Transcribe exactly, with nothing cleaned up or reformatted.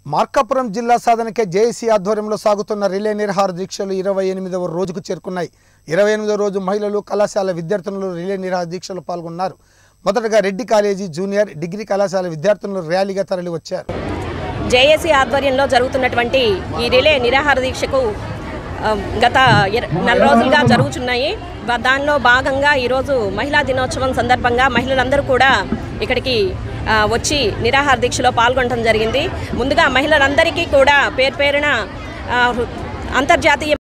మార్కాపురం జిల్లా సాధనకే జేఏసీ ఆధ్వర్యంలో సాగుతున్న రిలే నిరాహార దీక్షలు ఇరవై ఎనిమిదవ రోజుకు చేరుకున్నాయి. ఇరవై ఎనిమిదవ రోజు మహిళలు, కళాశాల విద్యార్థులు రిలే నిరాహార దీక్షలో పాల్గొన్నారు. మొదటగా రెడ్డి కాలేజీ, జూనియర్, డిగ్రీ కళాశాల విద్యార్థులు ర్యాలీగా తరలి వచ్చారు. జేఏసీ ఆధ్వర్యంలో జరుగుతున్నటువంటి ఈ రిలే నిరాహార దీక్షకు గత నెల రోజులుగా జరుగుతున్నాయి. దానిలో భాగంగా ఈరోజు మహిళా దినోత్సవం సందర్భంగా మహిళలందరూ కూడా ఇక్కడికి వచ్చి నిరాహార దీక్షలో పాల్గొనడం జరిగింది. ముందుగా మహిళలందరికీ కూడా పేరు పేరున అంతర్జాతీయ